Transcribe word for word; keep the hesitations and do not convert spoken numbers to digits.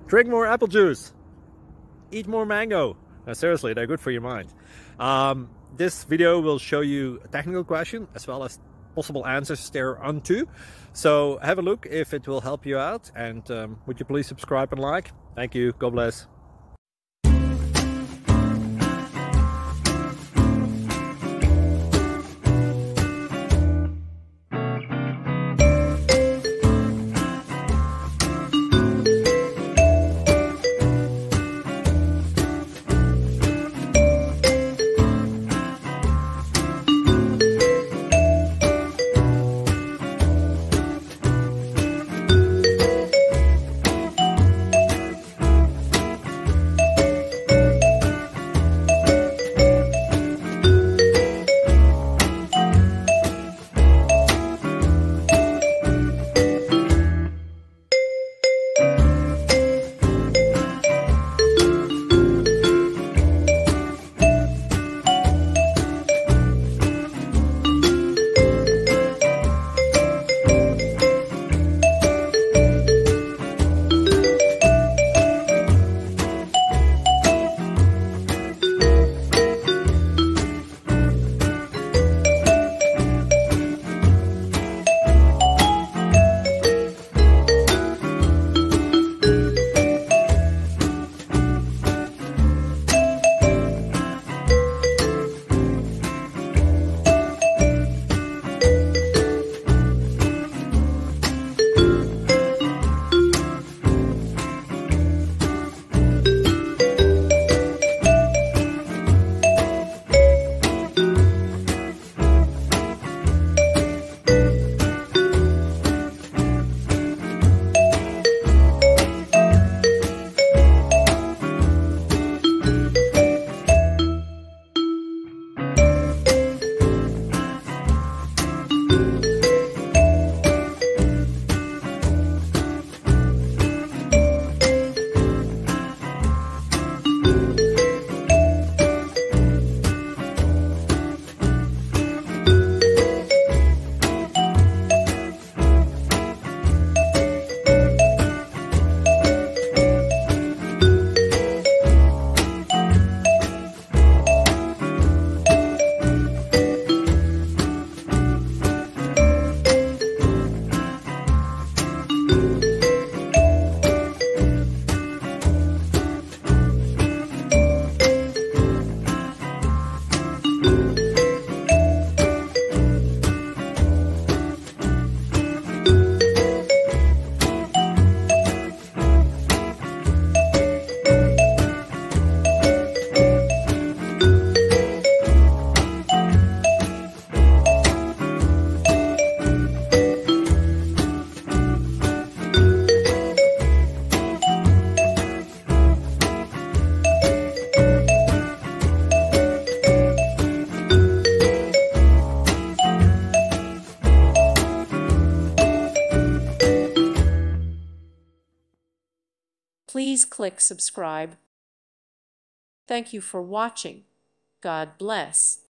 Drink more apple juice. Eat more mango. No, seriously, they're good for your mind. Um, this video will show you a technical question as well as possible answers thereunto. So have a look if it will help you out, and um, would you please subscribe and like? Thank you. God bless. Please click subscribe. Thank you for watching. God bless.